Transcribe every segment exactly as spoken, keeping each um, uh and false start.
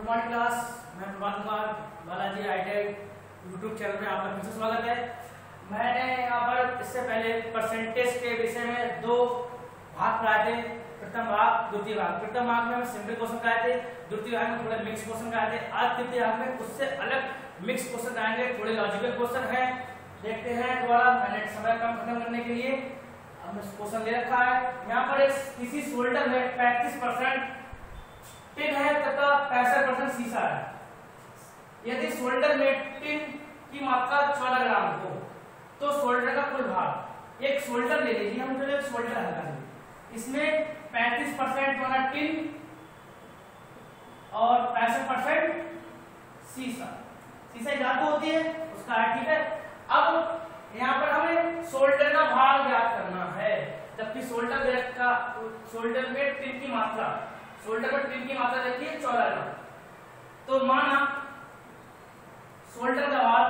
Good morning class. मैं Prabhat Gangwar Balaji iTech YouTube channel में आपका फिर से स्वागत है। मैंने यहाँ पर इससे पहले परसेंटेज के विषय में दो भाग कराए थे, प्रथम भाग द्वितीय भाग। प्रथम भाग में सिंपल क्वेश्चन कराए थे, द्वितीय भाग में थोड़े मिक्स क्वेश्चन कराए थे। आज तृतीय भाग में उससे अलग मिक्स क्वेश्चन कराएंगे, थोड़े लॉजिकल क्वेश्चन है। देखते हैं दोबारा, मैंने समय कम खत्म करने के लिए क्वेश्चन दे रखा है। यहाँ पर एक किसी शोल्डर में पैंतीस परसेंट टिन है तथा पैंसठ परसेंट सीसा है। यदि शोल्डर में टिन की मात्रा चौदह ग्राम हो तो शोल्डर का कुल भार, एक शोल्डर ले लीजिए, हम पहले शोल्डर हटा इसमें पैंतीस परसेंट वाला टिन और पैंसठ परसेंट सीसा। सीसा धातु होती है, उसका है, ठीक है। अब यहाँ पर हमें शोल्डर का भार ज्ञात करना है, जबकि शोल्डर का शोल्डर में टिन की मात्रा, शोल्डर में टिन की मात्रा देखिए चौदह ग्राम। तो माना शोल्डर का भार,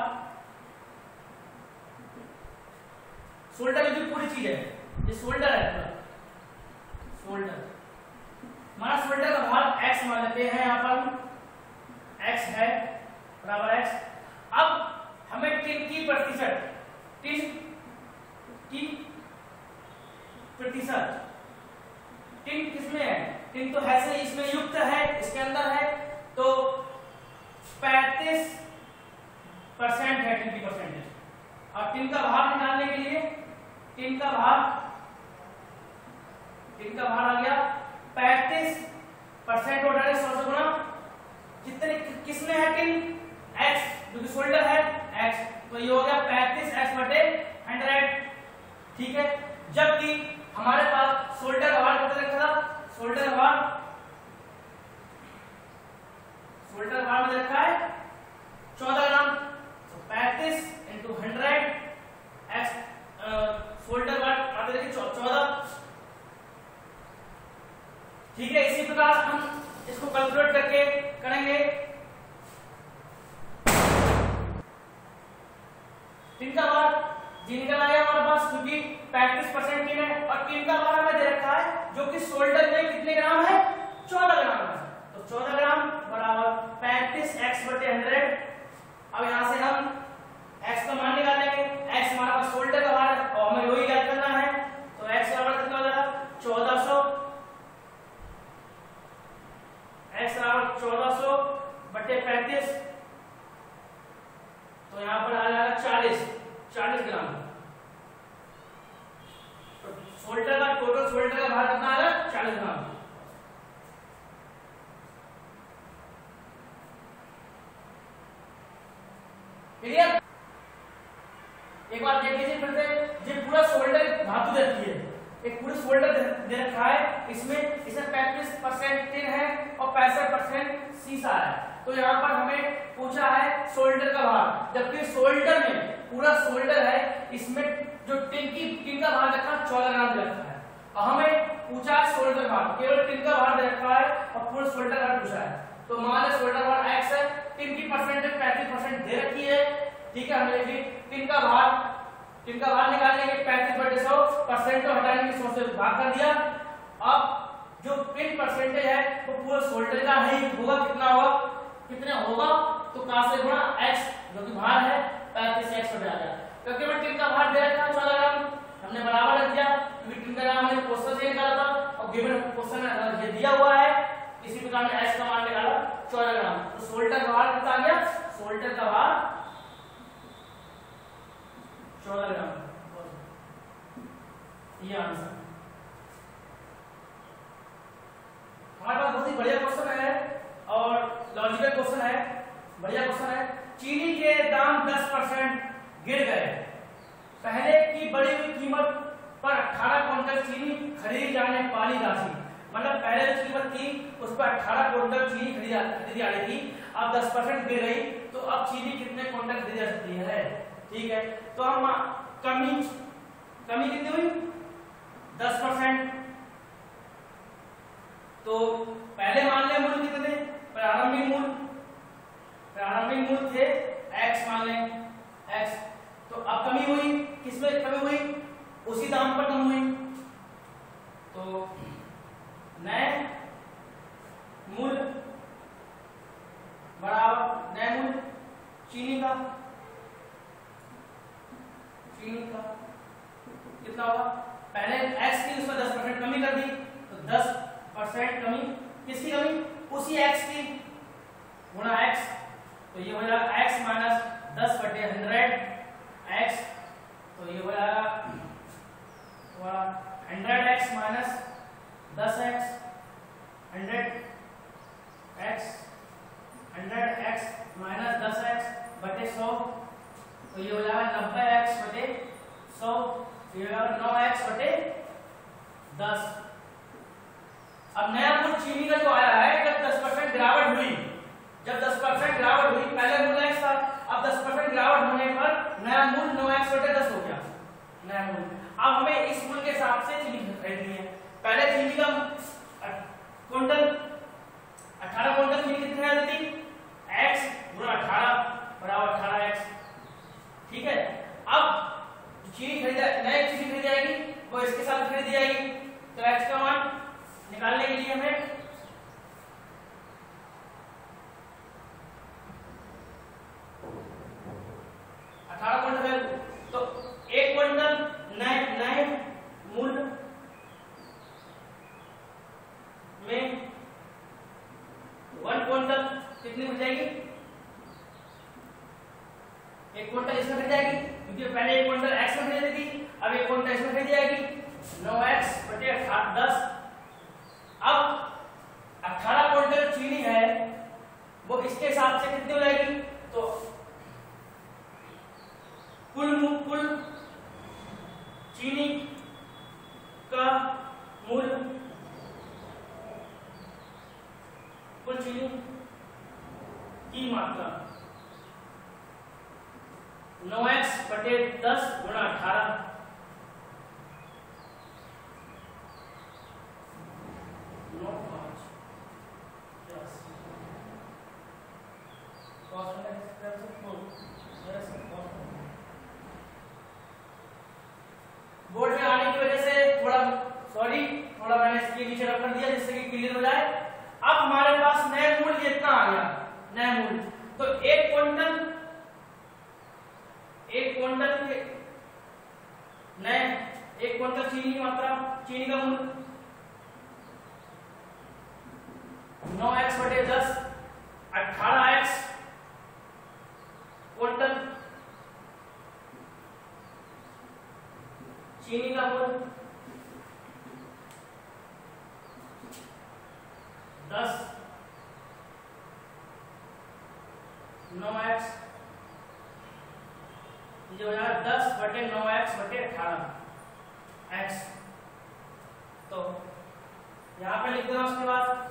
शोल्डर में जो पूरी चीज है, ये शोल्डर है पूरा, शोल्डर माना शोल्डर का भार x मान लेते हैं, यहाँ पर x है बराबर x। अब हमें टिन की प्रतिशत, टिन की प्रतिशत, टिन किसमें है, टिन तो है से इसमें युक्त है, इसके अंदर है, तो पैंतीस परसेंट है टिन की परसेंटेज। और टिन का भार निकालने के लिए, टिन का भार, टिन का भार आ गया पैंतीस परसेंट और डायरेक्ट सौ से गुना, कितने किसमें है टिन, x, जो कि शोल्डर है x, तो ये हो गया पैंतीस एक्स बटे हंड्रेड, ठीक है। जबकि हमारे पास शोल्डर का भार कितना रखा था, शोल्डर का भार, शोल्डर का भार में रखा है चौदह ग्राम, तो पैंतीस इंटू हंड्रेड एक्स, शोल्डर भार आते देखिए चौदह, ठीक है। इसी प्रकार हम इसको कैलकुलेट करके करेंगे। टिन का भार जी निकल आया हमारे पास, क्योंकि पैंतीस परसेंट टिन है और टिन का भार हमें दे रखा है जो कि शोल्डर में कितने ग्राम है, चौदह ग्राम है। तो चौदह ग्राम बराबर पैंतीस एक्स बटे हंड्रेड। अब यहां से हम x का मान निकालेंगे, x हमारा पास शोल्डर का भार है और हमें वही ज्ञात करना है, तो x बराबर कितना हो जाएगा चौदह सौ, x बराबर चौदह सौ बटे पैंतीस, तो यहां पर आ जाएगा चालीस, चालीस ग्राम। तो शोल्डर का टोटल शोल्डर का भार कितना आ रहा है, चालीस ग्राम। क्लियर? एक बार देख लीजिए फिर से, ये पूरा शोल्डर धातु देती है, एक पूरी शोल्डर दे रखा है, इसमें इसमें पैंतीस परसेंट टिन है और पैंसठ परसेंट सीसा है। तो यहाँ पर हमें पूछा है शोल्डर का भार, जबकि शोल्डर में पूरा शोल्डर है, इसमें जो टिन की टिन का भार रखा चौदह ग्राम दे रखा है, और हमें पूछा है शोल्डर भार, केवल टिन का भार दे रखा है और पूरा शोल्डर भार पूछा है। तो मान लो शोल्डर भार x है, टिन की परसेंटेज पैंतीस परसेंट दे रखी है, ठीक है। हमने लिखी टिन का भार, टिन का भार निकालने के पैंतीस बटे सौ, परसेंट को हटाने के सौ से भाग कर दिया। अब जो टिन परसेंटेज है वो पूरा शोल्डर का नहीं होगा, कितना होगा, कितने होगा, तो का से गुणा x, जो कि भार है पैंतीस एक्स बटे आ गया, क्योंकि मैं टिन का भार दे रखा है चौदह ग्राम, हमने बराबर रख दिया, क्योंकि टिन का ग्राम हमने क्वेश्चन से निकाला था और गिवन क्वेश्चन ये दिया हुआ है। इसी प्रकार में x का मान निकाला चौदह ग्राम, तो शोल्डर का भार कितना आ गया, शोल्डर का भार चौदह ग्राम, ये आंसर। हमारे पास बहुत ही बढ़िया क्वेश्चन है और लॉजिकल क्वेश्चन है, बढ़िया क्वेश्चन है। चीनी के दाम दस परसेंट गिर गए, पहले की बढ़ी हुई कीमत पर अठारह क्विंटल चीनी खरीदी जाने वाली राशि, मतलब पहले जो कीमत थी उस पर अठारह क्विंटल चीनी खरीदी खरीदी जा रही थी, अब दस परसेंट गिर गई, तो अब चीनी कितने क्विंटल खरीदी जा सकती है, ठीक है। तो हम कमी, कमी कितनी हुई, दस परसेंट। तो पहले मान ले मूल्य कितने थे, प्रारंभिक मूल्य, प्रारंभिक मूल्य थे x मान लें x, तो अब कमी हुई, किसमें कमी हुई, उसी दाम पर कमी हुई, तो नए मूल्य चीनी का चीनी का कितना होगा, पहले x की उसमें दस परसेंट कमी कर दी तो दस परसेंट कमी, किसकी कमी, उसी x की गुणा x, तो ये हो जाएगा x माइनस दस बटे हंड्रेड x, तो ये हो जाएगा हंड्रेड एक्स माइनस दस x, hundred x hundred x minus दस एक्स बटे सौ, तो ये हो जाएगा नब्बे एक्स बटे सौ, ये हो जाएगा नौ एक्स बटे दस। अब नया मूल चीनी का जो आया है, जब दस परसेंट गिरावट हुई, जब दस परसेंट गिरावट हुई, पहले मूल एक्स था, अब दस परसेंट गिरावट होने पर नया मूल नौ एक्स बटे दस हो गया नया मूल। अब हमें इस मूल के हिसाब से चीनी खरीदनी है। पहले चीनी का क्विंटल अठारह क्विंटल चीनी कितनी आ जाती, x गुणा अठारह बराबर अठारह एक्स, ठीक है। अब चीनी खरीदा, नई चीनी खरीदी जाएगी वो इसके साथ खरीदी जाएगी, तो x का मान निकालने के लिए हमें अठारह क्विंटल, तो एक क्विंटल नए नए मूल में वन क्विंटल कितनी हो जाएगी, एक क्विंटल इसमें खरीदी जाएगी, क्योंकि पहले एक क्विंटल एक्स में खरीदी थी, अब एक क्विंटल इसमें खरीदी जाएगी, नौ एक्स बटे अठारह दस। अब अठारह क्विंटल चीनी है वो इसके हिसाब से कितनी हो जाएगी, तो कुल कुल चीनी का मूल, कुल चीनी की मात्रा नौ एक्स बटे दस गुणा अठारह, नौ पांच दस, बोर्ड में आने की वजह से थोड़ा सॉरी थोड़ा मैंने इसके नीचे रख कर दिया जिससे कि क्लियर हो जाए। अब हमारे पास नए मूल कितना आ गया, नए मूल, तो एक क्विंटल एक क्विंटल के नए एक क्विंटल चीनी की मात्रा, चीनी का मूल नौ एक्स बटे दस, अठारह एक्स क्विंटल चीनी का मूल दस, नौ एक्स, ये हो जाएगा दस बटे नौ एक्स बटे अठारह एक्स, तो यहां पे लिख देना। उसके बाद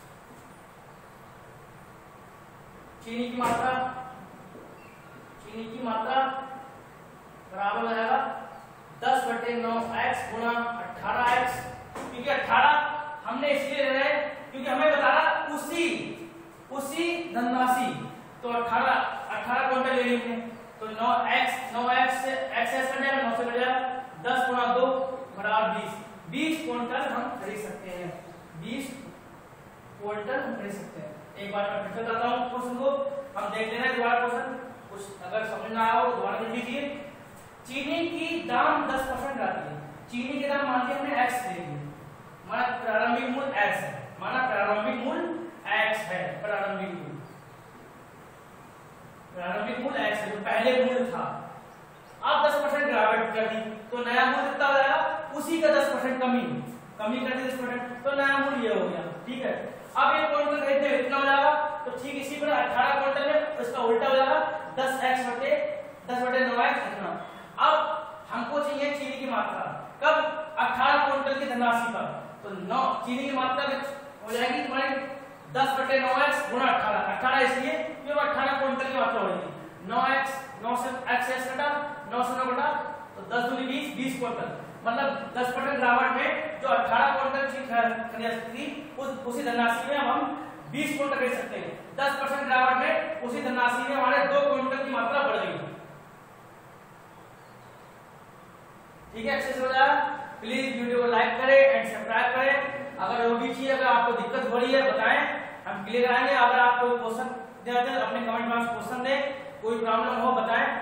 चीनी की मात्रा, चीनी की मात्रा बराबर हो जाएगा दस बटे नौ एक्स गुणा अठारह एक्स, क्योंकि अठारह हमने इसलिए ले रहे हैं क्योंकि हमें बता रहा उसी उसी धनराशि, तो अठारह अठारह क्विंटल ले लेंगे, तो नौ एक्स नौ एक्स से एक्स एक्स कट जाएगा, नौ से कट जाएगा, दस गुणा दो बराबर बीस, बीस क्विंटल हम खरीद सकते हैं, बीस क्विंटल हम खरीद सकते हैं। एक बार मैं फिर से बताता हूँ क्वेश्चन को, हम देख लेना है दोबारा क्वेश्चन, कुछ अगर समझ ना आया हो दोबारा देख लीजिए। चीनी की दाम दस परसेंट आती है, चीनी के दाम मान के हमने एक्स ले लिया, माना प्रारंभिक मूल्य एक्स है, माना प्रारंभिक मूल्य एक्स है, प्रारंभिक मूल्य प्रारंभिक मूल्य एक्स है जो पहले मूल्य था। अब दस परसेंट गिरावट कर दी तो नया मूल्य कितना हो जाएगा, उसी का दस परसेंट कमी कमी कर दी दस परसेंट, तो नया मूल्य ये हो गया, ठीक है। अब एक क्विंटल खरीदते हैं इतना हो जाएगा, तो ठीक इसी तरह अठारह क्विंटल में इसका उल्टा हो जाएगा, दस एक्स बटे दस बटे नौ एक्स इतना। अब हमको चाहिए चीनी की मात्रा, कब, अठारह क्विंटल की धनराशि पर, तो नौ चीनी की मात्रा हो जाएगी तुम्हारी दस बटे नौ एक्स गुणा अठारह, अठारह इसलिए क्योंकि अठारह क्विंटल की मात्रा होगी, नौ एक्स नौ से एक्स एक्स कटा, नौ से नौ कटा, तो दस दूनी बीस, बीस क्विंटल, मतलब दस परसेंट गिरावट में जो अठारह क्विंटल चीज खरीद सकती उस उसी धनराशि में हम बीस क्विंटल खरीद सकते हैं। दस परसेंट गिरावट में उसी धनराशि में हमारे दो क्विंटल की मात्रा बढ़ गई, ठीक है। अच्छे से हो जाएगा। प्लीज वीडियो को लाइक करें एंड सब्सक्राइब करें। अगर वो भी चीज अगर आपको दिक्कत हो रही है बताएं, हम क्लियर आएंगे। अगर आपको क्वेश्चन देते हैं अपने कमेंट बॉक्स में क्वेश्चन दें, कोई प्रॉब्लम हो बताएं,